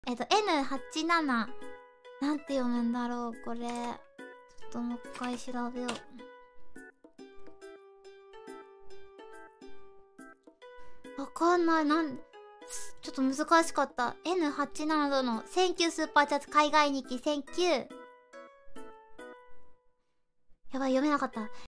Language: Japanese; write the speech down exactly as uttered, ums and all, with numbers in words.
えっと エヌはちじゅうなな なんて読むんだろうこれ。ちょっともう一回調べよう。わかんない。なんちょっと難しかった。 エヌはちじゅうなな 度のセンキュースーパーチャッツ海外日記センキュー。やばい読めなかった。